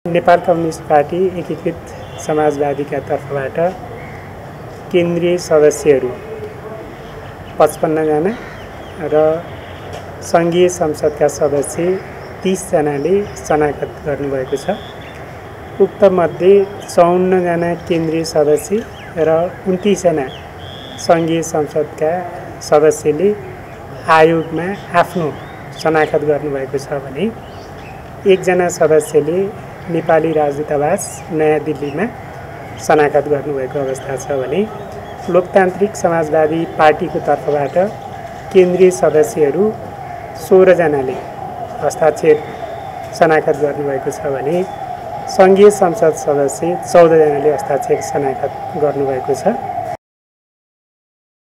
Nepal communist party एकीकृत समाजवादीका तर्फबाट केन्द्रीय सदस्यहरू 55 जना र सङ्घीय संसदका सदस्य 30 जनाले शनाखत गर्नुभएको छ। उक्त मध्ये 54 जना केन्द्रीय सदस्य र 29 जना सङ्घीय संसदका सदस्यले आयोगमा आफ्नो शनाखत गर्नुभएको छ भने एकजना सदस्यले नेपाली राजदूतावास नयाँ दिल्लीमा शनाखत गर्नुभएको अवस्था छ भने लोकतान्त्रिक समाजवादी पार्टीको तर्फबाट केन्द्रीय सदस्यहरू 16 जनाले हस्ताक्षर शनाखत गर्नुभएको छ भने सङ्घीय संसद सदस्य 14 जनाले हस्ताक्षर शनाखत गर्नुभएको छ।